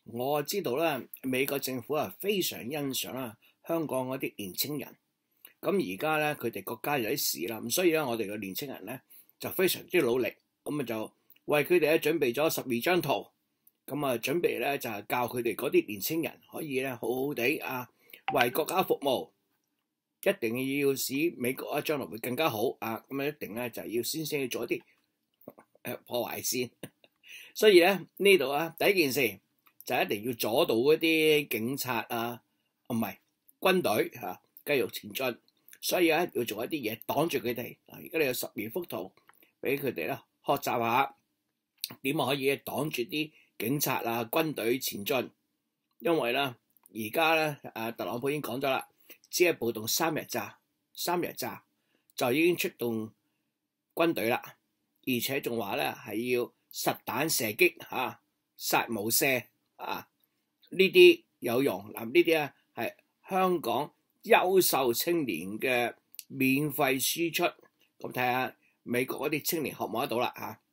我知道咧，美國政府啊非常欣賞啦香港嗰啲年青人。咁而家咧佢哋國家有啲事啦，咁所以咧我哋嘅年青人咧就非常之努力，咁啊就為佢哋咧準備咗12張圖，咁啊準備咧就係教佢哋嗰啲年青人可以咧好好地為國家服務，一定要使美國啊將來會更加好啊，咁啊一定咧就要先去做啲破壞先。所以咧呢度第一件事就一定要阻到嗰啲警察唔係軍隊繼續前進，所以咧要做一啲嘢擋住佢哋。而家你有12幅圖俾佢哋啦，學習下點可以擋住啲警察軍隊前進。因為咧而家咧特朗普已經講咗啦，只係暴動3日咋就已經出動軍隊啦，而且仲話咧係要實彈射擊殺無赦呢啲有用嗱，呢啲咧係香港優秀青年嘅免費輸出，咁睇下美國嗰啲青年學唔學得到啦